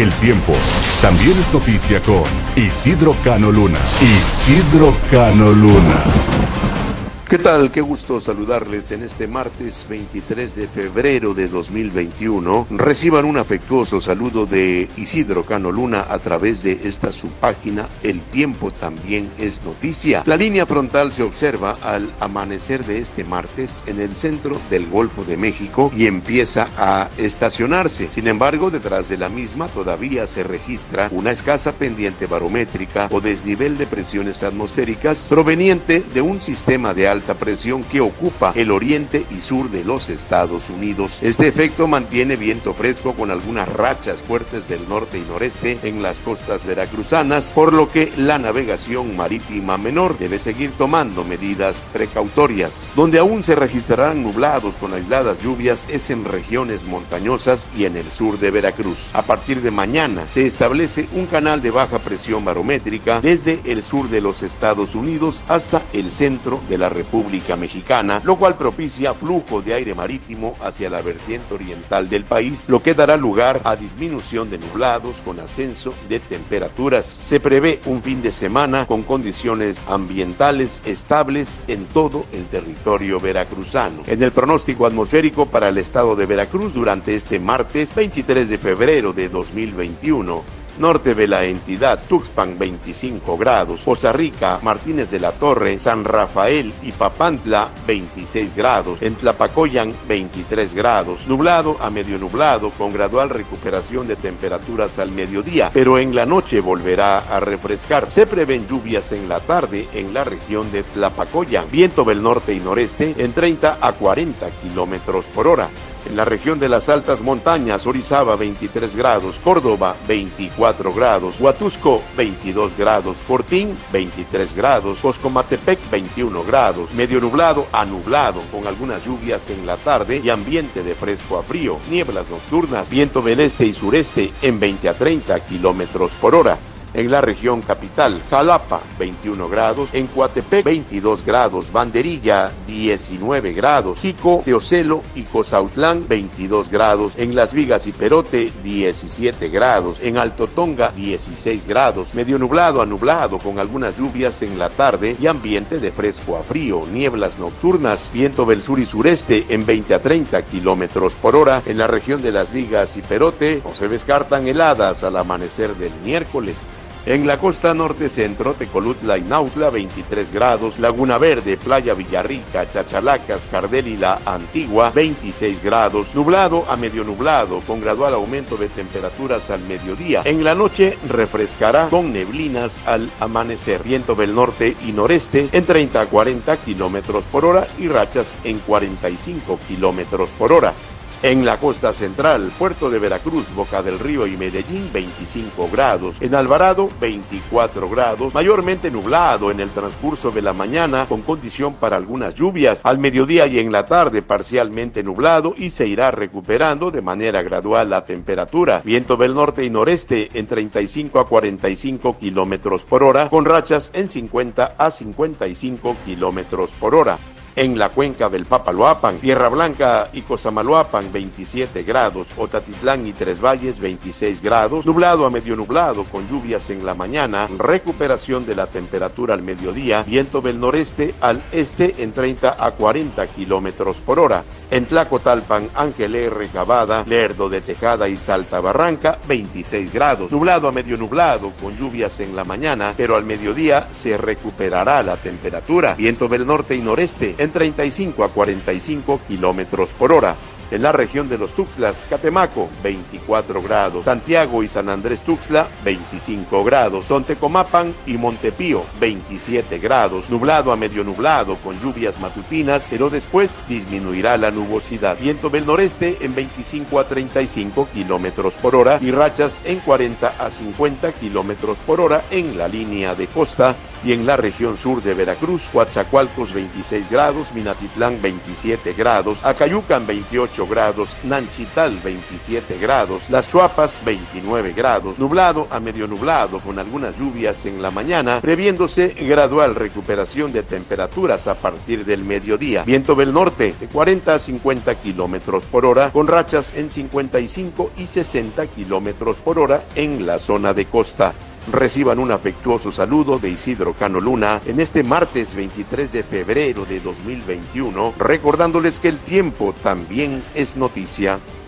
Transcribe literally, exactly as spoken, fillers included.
El tiempo también es noticia con Isidro Cano Luna. Isidro Cano Luna. ¿Qué tal? Qué gusto saludarles en este martes veintitrés de febrero de dos mil veintiuno. Reciban un afectuoso saludo de Isidro Cano Luna a través de esta su página El Tiempo También es Noticia. La línea frontal se observa al amanecer de este martes en el centro del Golfo de México y empieza a estacionarse. Sin embargo, detrás de la misma todavía se registra una escasa pendiente barométrica o desnivel de presiones atmosféricas proveniente de un sistema de alta presión que ocupa el oriente y sur de los Estados Unidos. Este efecto mantiene viento fresco con algunas rachas fuertes del norte y noreste en las costas veracruzanas, por lo que la navegación marítima menor debe seguir tomando medidas precautorias. Donde aún se registrarán nublados con aisladas lluvias es en regiones montañosas y en el sur de Veracruz. A partir de mañana se establece un canal de baja presión barométrica desde el sur de los Estados Unidos hasta el centro de la República República Mexicana, lo cual propicia flujo de aire marítimo hacia la vertiente oriental del país, lo que dará lugar a disminución de nublados con ascenso de temperaturas. Se prevé un fin de semana con condiciones ambientales estables en todo el territorio veracruzano. En el pronóstico atmosférico para el estado de Veracruz durante este martes veintitrés de febrero de dos mil veintiuno, norte de la entidad, Tuxpan veinticinco grados, Poza Rica, Martínez de la Torre, San Rafael y Papantla veintiséis grados, en Tlapacoyan veintitrés grados, nublado a medio nublado con gradual recuperación de temperaturas al mediodía, pero en la noche volverá a refrescar. Se prevén lluvias en la tarde en la región de Tlapacoyan, viento del norte y noreste en treinta a cuarenta kilómetros por hora. En la región de las altas montañas, Orizaba veintitrés grados, Córdoba veinticuatro grados, Huatusco veintidós grados, Fortín veintitrés grados, Coscomatepec veintiuno grados, medio nublado a nublado con algunas lluvias en la tarde y ambiente de fresco a frío, nieblas nocturnas, viento del este y sureste en veinte a treinta kilómetros por hora. En la región capital, Jalapa veintiuno grados, en Coatepec veintidós grados, Banderilla diecinueve grados, Jico, Teocelo y Cozautlán veintidós grados, en Las Vigas y Perote diecisiete grados, en Alto Tonga dieciséis grados, medio nublado a nublado con algunas lluvias en la tarde y ambiente de fresco a frío, nieblas nocturnas, viento del sur y sureste en veinte a treinta kilómetros por hora. En la región de Las Vigas y Perote no se descartan heladas al amanecer del miércoles. En la costa norte centro, Tecolutla y Nautla veintitrés grados, Laguna Verde, Playa Villarrica, Chachalacas, Cardel y La Antigua veintiséis grados, nublado a medio nublado con gradual aumento de temperaturas al mediodía. En la noche refrescará con neblinas al amanecer, viento del norte y noreste en treinta a cuarenta kilómetros por hora y rachas en cuarenta y cinco kilómetros por hora. En la costa central, Puerto de Veracruz, Boca del Río y Medellín, veinticinco grados. En Alvarado, veinticuatro grados, mayormente nublado en el transcurso de la mañana, con condición para algunas lluvias. Al mediodía y en la tarde, parcialmente nublado y se irá recuperando de manera gradual la temperatura. Viento del norte y noreste en treinta y cinco a cuarenta y cinco kilómetros por hora, con rachas en cincuenta a cincuenta y cinco kilómetros por hora. En la cuenca del Papaloapan, Tierra Blanca y Cosamaloapan, veintisiete grados, Otatitlán y Tres Valles, veintiséis grados, nublado a medio nublado con lluvias en la mañana, recuperación de la temperatura al mediodía, viento del noreste al este en treinta a cuarenta kilómetros por hora. En Tlacotalpan, Ángel R. Cavada, Lerdo de Tejada y Salta Barranca, veintiséis grados, nublado a medio nublado con lluvias en la mañana, pero al mediodía se recuperará la temperatura, viento del norte y noreste en treinta y cinco a cuarenta y cinco kilómetros por hora. En la región de los Tuxtlas, Catemaco, veinticuatro grados, Santiago y San Andrés Tuxtla, veinticinco grados, Tontecomapan y Montepío, veintisiete grados, nublado a medio nublado con lluvias matutinas, pero después disminuirá la nubosidad. Viento del noreste en veinticinco a treinta y cinco kilómetros por hora y rachas en cuarenta a cincuenta kilómetros por hora en la línea de costa y en la región sur de Veracruz, Coatzacoalcos veintiséis grados, Minatitlán veintisiete grados, Acayucan veintiocho veintiocho grados, Nanchital veintisiete grados, Las Chuapas veintinueve grados, nublado a medio nublado con algunas lluvias en la mañana, previéndose gradual recuperación de temperaturas a partir del mediodía. Viento del norte de cuarenta a cincuenta kilómetros por hora, con rachas en cincuenta y cinco y sesenta kilómetros por hora en la zona de costa. Reciban un afectuoso saludo de Isidro Cano Luna en este martes veintitrés de febrero de dos mil veintiuno, recordándoles que el tiempo también es noticia.